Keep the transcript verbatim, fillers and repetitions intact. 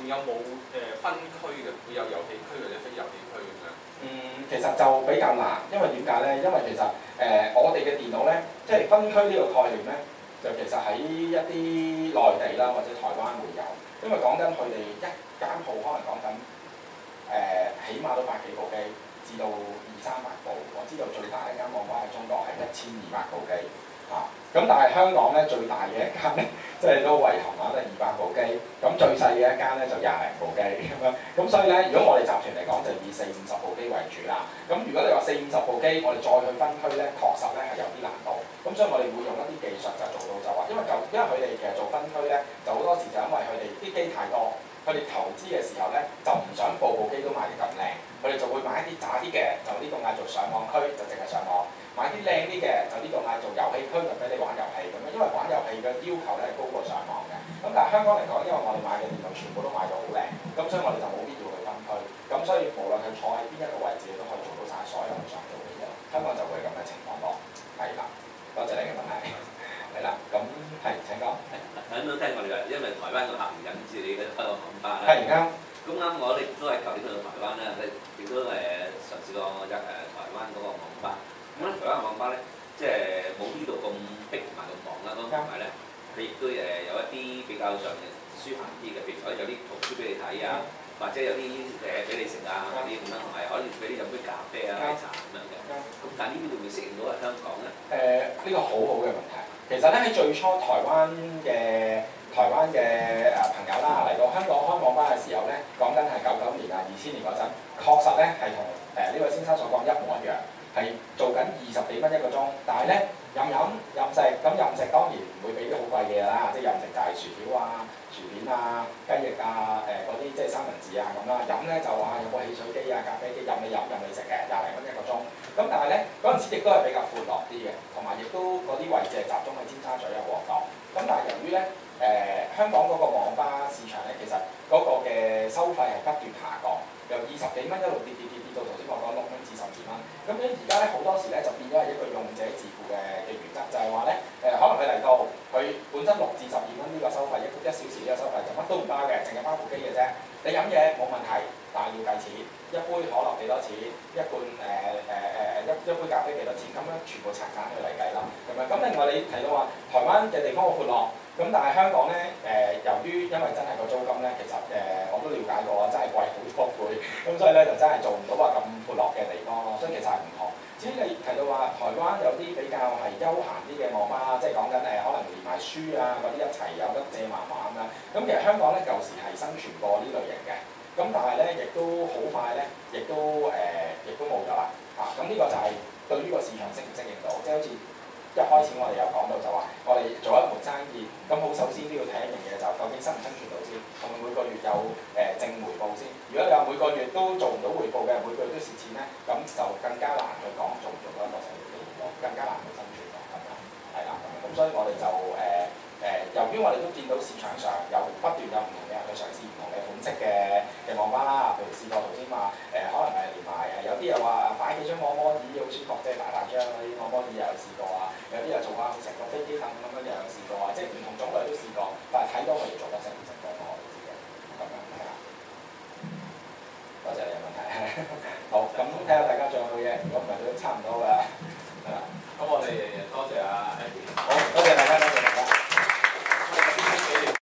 仲有冇誒分區嘅？會有遊戲區或者非遊戲區咁樣？ 嗯，其實就比較難，因為點解咧？因為其實誒、呃、我哋嘅電腦咧，即係分區呢個概念咧，就其實喺一啲內地啦或者台灣會有，因為講緊佢哋一間鋪可能講緊誒起碼都百幾部機，至到二三百部。我知道最大一間網吧喺中國係一千二百部機啊。咁但係香港咧最大嘅一間咧，即係都維行啊，得二百部機。咁最細嘅一間咧就廿零部機咁樣。咁所以咧，如果我哋集團嚟講，就以四五十部機為主啦。咁如果你話四五十部機，我哋再去分區咧，確實咧係有啲難度。咁所以我哋會用一啲技術就做到就話，因為舊因為佢哋其實做分區咧，就好多時就因為佢哋啲機太多，佢哋投資嘅時候咧就唔想部部機都賣得咁靚，佢哋就會買一啲渣啲嘅，就呢個嗌做上網區，就淨係上網。買啲靚啲嘅就呢個嗌做遊戲區，就俾你玩遊戲咁樣，因為玩遊戲嘅要求咧係高過上網嘅。咁但係香港嚟講，因為我哋買嘅電腦全部都買到好靚，咁所以我哋就冇必要去分區。咁所以無論佢坐喺邊一個位置，都可以做到晒所有佢想做嘅嘢。香港就會咁嘅情況多，係啦。多謝你嘅問題，係啦。咁係請講。 頭先都聽我哋嘅，因為台灣個客人引致你嘅開個網吧啦。 係啱。 咁啱我哋都係舊年去到台灣啦，亦都誒嘗試過入誒台灣嗰個網吧。咁咧台灣網吧咧，即係冇呢度咁逼同埋咁忙啦，咁同埋咧，佢亦都誒有一啲比較上舒閒啲嘅，譬如可以有啲圖書俾你睇啊，或者有啲誒俾你食啊嗰啲咁樣，同埋可以俾你飲杯咖啡啊、奶茶咁樣嘅。咁但係呢啲會唔會適應到喺香港咧？ 誒，呢個好好嘅問題。其實咧喺最初台灣嘅台灣嘅誒朋友啦嚟到香港開網吧嘅時候咧，講緊係九九年啊、二千年嗰陣，確實咧係同誒呢位先生所講一模一樣。係做緊二十幾蚊一個鐘，但係咧任飲任食，咁任食當然唔會俾啲好貴嘅嘢啦，即係任食就係薯條啊、薯片啊、雞翼啊、誒嗰啲即係三文治啊咁啦。飲咧就話有個汽水機啊、咖啡機任你飲任你食嘅，廿零蚊一個鐘。咁但係咧嗰陣時亦都係比較闊落啲嘅，同埋亦都嗰啲位置係集中喺尖沙咀啊、旺角。咁但係由於咧誒、呃、香港嗰個網吧市場咧，其實嗰個嘅收費係不斷下降，由二十幾蚊一路跌跌跌跌到頭先我講六蚊至十二蚊。咁樣而家咧好多時咧就變咗係一個用者自負嘅嘅原則，就係話咧誒可能佢嚟到佢本身六至十二蚊呢個收費一一小時呢個收費就乜都唔包嘅，淨係包部機嘅啫。你飲嘢冇問題，但係要計錢，一杯可樂幾多錢，一罐誒誒誒誒一一杯咖啡幾多錢，咁樣全部拆散佢嚟計啦。咁樣咁另外你提到話台灣嘅地方好闊落。咁但係香港咧誒、呃，由於因為真係個租金咧，其實誒、呃、我都了解過，真係貴好多倍，咁所以咧就真係做唔到話咁闊落嘅地方咯，所以其實係唔同。至於你提到話台灣有啲比較係休閒啲嘅網吧，即係講緊誒可能連埋書啊嗰啲一齊有得借漫畫咁樣，咁其實香港咧舊時係生存過呢類型嘅，咁但係咧亦都好快咧，亦都誒亦、呃、都冇咗啦嚇。咁、啊、呢個就係對於個市場適唔適應到，即係好似。一開始我哋有講到就話，我哋做一門生意，咁好首先都要睇一樣嘢，就究竟生唔生存到先，同埋每個月有誒、呃、正回報先。如果你話每個月都做唔到回報嘅，每個月都蝕錢咧，咁就更加難去講做唔做到一個成功嘅回報，更加難去生存咯，咁樣係啦。咁所以我哋就誒誒、呃，由於我哋都見到市場上有不斷有唔同嘅人去嘗試唔同嘅款式嘅嘅網吧啦，譬如試過頭先話誒，可能係連埋誒有啲又話擺幾張按摩椅好舒服，即係大大張嗰啲按摩椅又有試過啊。有啲又做下成個飛機凳咁樣又有試過啊，